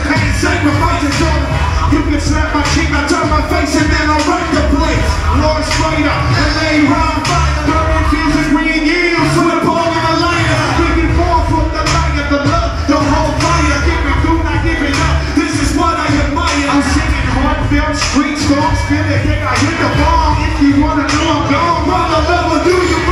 ain't sacrificing daughter. You can slap my cheek, I turn my face, and then I'll wreck the place. Lord Spider, and they rhyme fire, burning fields of green yields with a ball and a lighter. Looking forth from the light of the love, the whole fire. Giving through, not giving up. This is what I admire. I'm singing heartfelt street songs, feeling like I hit the bomb. If you wanna know I'm gone, brother, never do you.